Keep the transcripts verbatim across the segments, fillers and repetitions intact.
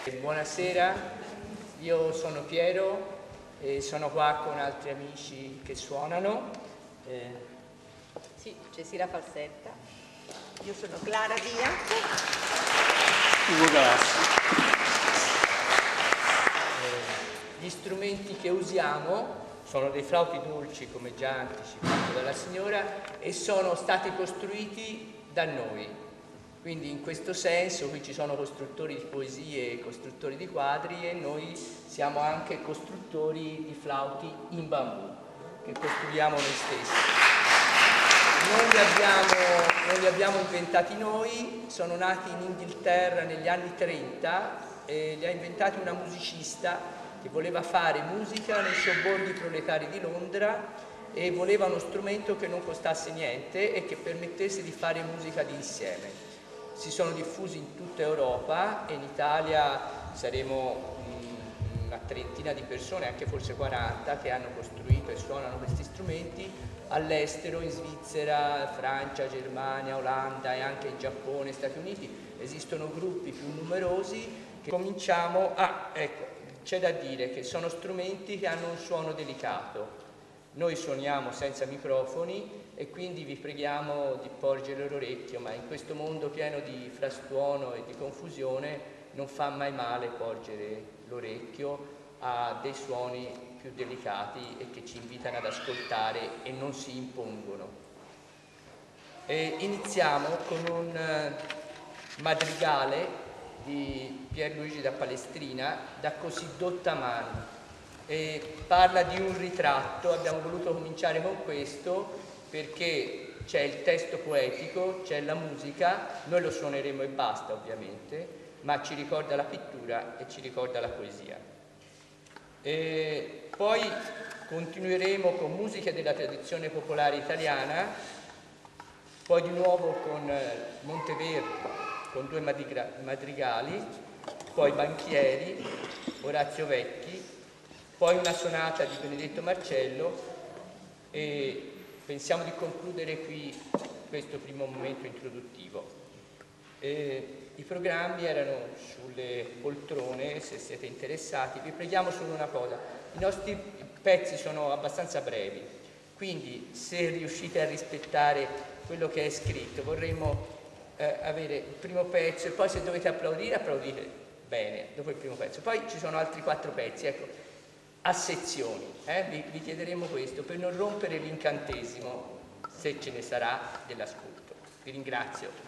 Buonasera, io sono Piero e sono qua con altri amici che suonano. Eh. Sì, Cecilia Falsetta. Io sono Clara Bianco. Eh, gli strumenti che usiamo sono dei flauti dolci, come già anticipato dalla signora, e sono stati costruiti da noi. Quindi in questo senso qui ci sono costruttori di poesie e costruttori di quadri e noi siamo anche costruttori di flauti in bambù che costruiamo noi stessi. Non li abbiamo, non li abbiamo inventati noi, sono nati in Inghilterra negli anni trenta e li ha inventati una musicista che voleva fare musica nei sobborghi proletari di Londra e voleva uno strumento che non costasse niente e che permettesse di fare musica di insieme. Si sono diffusi in tutta Europa e in Italia saremo una trentina di persone, anche forse quaranta, che hanno costruito e suonano questi strumenti. All'estero, in Svizzera, Francia, Germania, Olanda e anche in Giappone, Stati Uniti, esistono gruppi più numerosi che cominciamo a... Ecco, c'è da dire che sono strumenti che hanno un suono delicato. Noi suoniamo senza microfoni e quindi vi preghiamo di porgere l'orecchio, ma in questo mondo pieno di frastuono e di confusione non fa mai male porgere l'orecchio a dei suoni più delicati e che ci invitano ad ascoltare e non si impongono. E iniziamo con un madrigale di Pierluigi da Palestrina, Da così dotta mano. E parla di un ritratto. Abbiamo voluto cominciare con questo perché c'è il testo poetico, c'è la musica, noi lo suoneremo e basta ovviamente, ma ci ricorda la pittura e ci ricorda la poesia. E poi continueremo con musiche della tradizione popolare italiana, poi di nuovo con Monteverdi, con due madrigali, poi Banchieri, Orazio Vecchi, poi una sonata di Benedetto Marcello e pensiamo di concludere qui questo primo momento introduttivo. Eh, I programmi erano sulle poltrone, se siete interessati. Vi preghiamo solo una cosa, i nostri pezzi sono abbastanza brevi, quindi se riuscite a rispettare quello che è scritto, vorremmo eh, avere il primo pezzo e poi se dovete applaudire, applaudite bene dopo il primo pezzo. Poi ci sono altri quattro pezzi, ecco, a sezioni, eh? vi, vi chiederemo questo per non rompere l'incantesimo, se ce ne sarà, dell'ascolto. Vi ringrazio.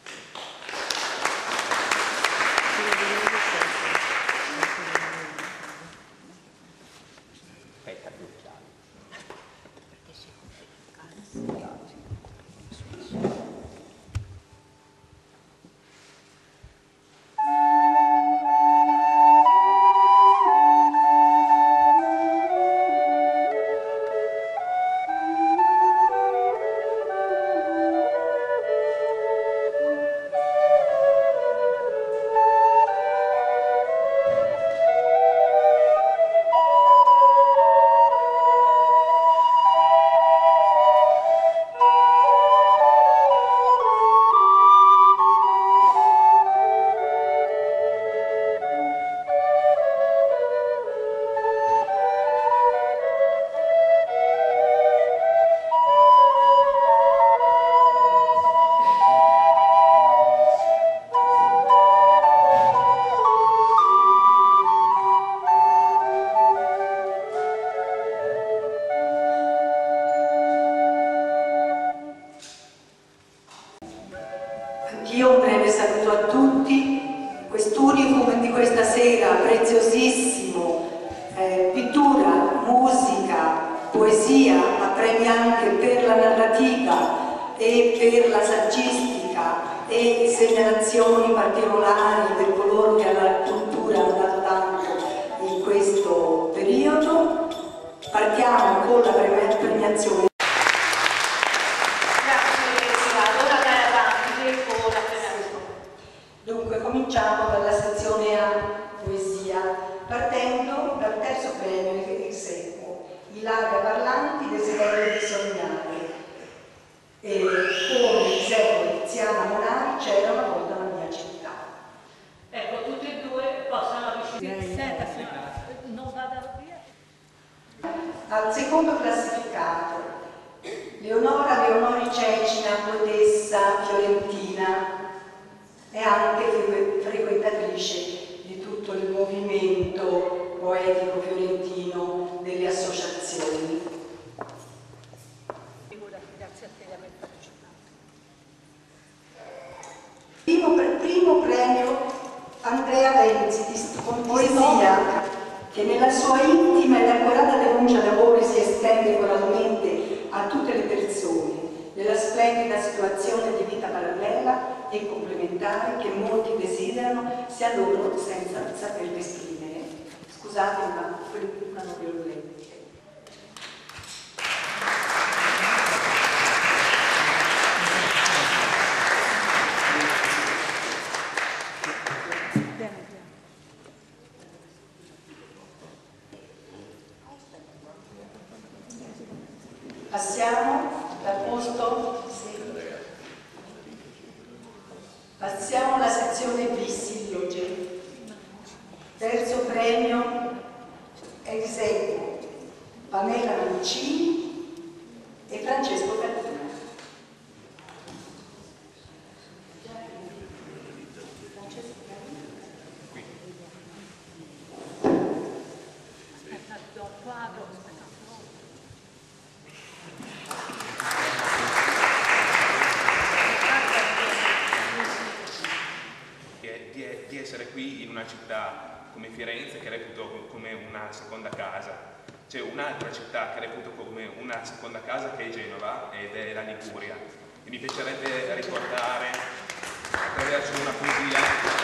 Anch'io un breve saluto a tutti, quest'unicum di questa sera preziosissimo, eh, pittura, musica, poesia, ma premi anche per la narrativa e per la saggistica e segnalazioni particolari per coloro che alla cultura hanno dato tanto in questo periodo. Partiamo con la premiazione. Dunque cominciamo dalla sezione A, poesia, partendo dal terzo premio che eseguo, Ilaria Parlanti, Desiderio di sognare. E come eseguo Tiziana Monari, C'era una volta la mia città. Ecco, tutte e due Senta, non vada via. Al secondo classificato, Leonora Leonori Cecina, poetessa fiorentina e anche frequentatrice di tutto il movimento poetico fiorentino delle associazioni. Grazie a te di aver partecipato. Primo, primo premio Andrea Renzi con poesia che nella sua intima ed accurata denuncia d'amore si estende coralmente a tutte le persone nella splendida situazione di vita parallela e complementare che molti desiderano sia loro senza saperli esprimere. Scusate, ma prima non ve lo leggo. Passiamo dal posto, passiamo alla sezione B, silloge. Terzo premio ex equo Pamela Mancini e Francesco Cattina. Qui in una città come Firenze, che reputo come una seconda casa, c'è un'altra città che reputo come una seconda casa, che è Genova, ed è la Liguria, e mi piacerebbe ricordare attraverso una poesia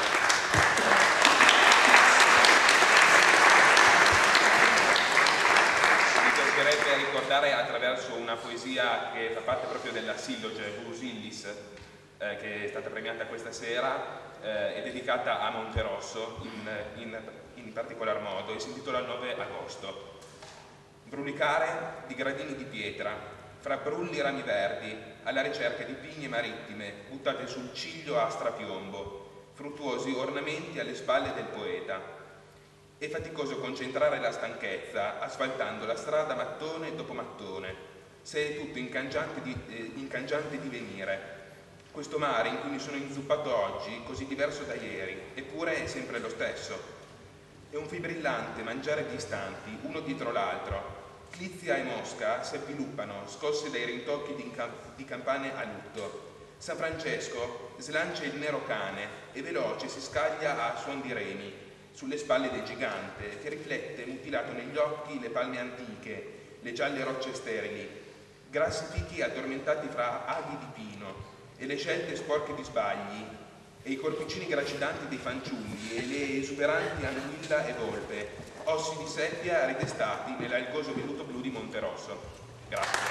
mi piacerebbe ricordare attraverso una poesia che fa parte proprio della silloge Vulus Illis, eh, che è stata premiata questa sera, Eh, è dedicata a Monterosso in, in, in particolar modo e si intitola il nove agosto. Brulicare di gradini di pietra, fra brulli rami verdi, alla ricerca di pigne marittime buttate sul ciglio a strapiombo, fruttuosi ornamenti alle spalle del poeta. È faticoso concentrare la stanchezza asfaltando la strada mattone dopo mattone, se è tutto incangiante di, eh, incangiante di venire. Questo mare in cui mi sono inzuppato oggi, così diverso da ieri, eppure è sempre lo stesso. È un fibrillante mangiare di istanti, uno dietro l'altro. Clizia e Mosca si avviluppano, scosse dai rintocchi di, di campane a lutto. San Francesco slancia il nero cane e veloce si scaglia a suon di remi, sulle spalle del gigante, che riflette mutilato negli occhi le palme antiche, le gialle rocce sterili, grassi fichi addormentati fra aghi di pino, e le scelte sporche di sbagli, e i corpicini gracidanti dei fanciulli, e le esuberanti anguilla e volpe, ossi di seppia ridestati nell'algoso velluto blu di Monterosso. Grazie.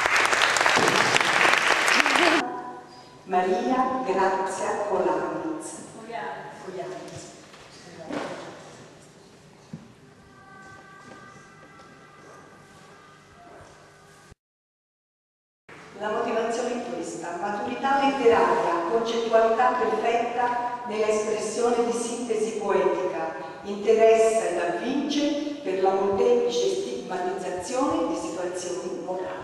Maria Grazia Colanz. Colanz. La motivazione è questa: maturità letteraria, concettualità perfetta nella espressione di sintesi poetica, interessa ed avvince per la molteplice stigmatizzazione di situazioni morali.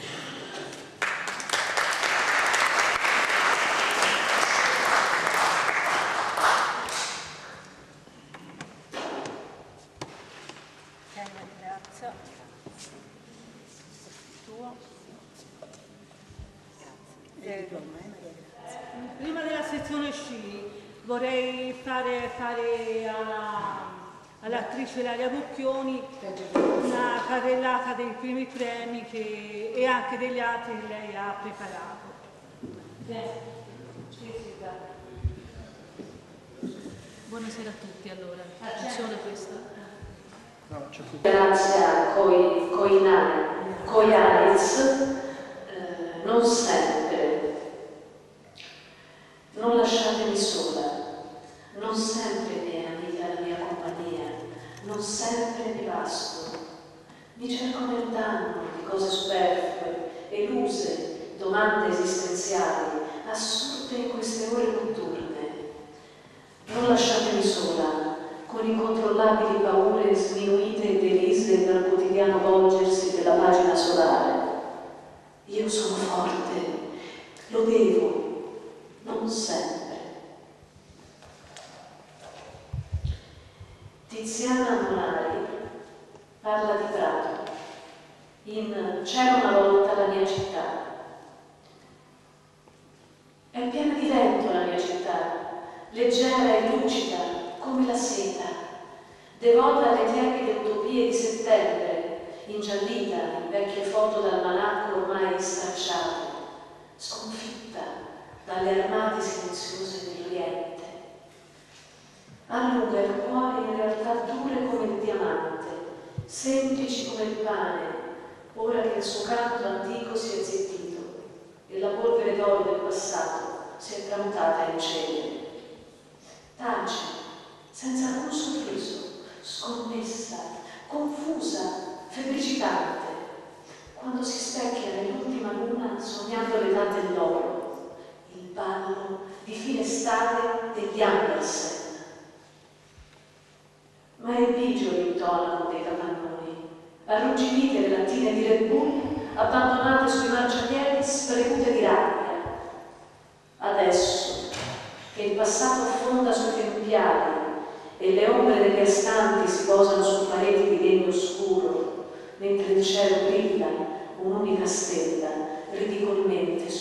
Prima della sezione C vorrei fare, fare all'attrice Ilaria Bocchioni una carrellata dei primi premi che, e anche degli altri che lei ha preparato. Bene. Buonasera a tutti, allora. C'è solo questo? No, c'è qui. Grazie a Coi, Coianez, eh, non sempre, non lasciatemi sola, non sempre mi è amica la mia compagnia, non sempre mi basto, mi cerco nel danno di cose superflue, eluse, domande esistenziali, assurde in queste ore notturne. Non lasciatemi sola, con con incontrollabili paure sminuite e derise dal quotidiano volgersi della pagina solare. Io sono forte, lo devo, non sempre. Tiziana Monari parla di Prato, in C'era una volta la mia città. È piena di vento la mia città, leggera e lucida come la seta, devota alle tiepide utopie di settembre, ingiallita in vecchie foto d'almanacco ormai stracciate, sconfitta dalle armate silenziose dell'Oriente. Allunga il cuore in realtà dure come il diamante, semplici come il pane, ora che il suo canto antico si è zittito e la polvere d'oro del passato si è tramutata in cenere. Tace, senza alcun sorriso, sconnessa, confusa, febbricitante, quando si specchia nell'ultima luna sognando l'età dell'oro, il ballo di fine estate degli Andersen. Ma è bigio l'intonaco dei capannoni, arrugginite le lattine di Red Bull, abbandonate sui marciapiedi spremute di rabbia. Adesso che il passato affonda sui tempiali e le ombre degli astanti si posano su pareti di legno scuro, mentre il cielo brilla un'unica stella ridicolmente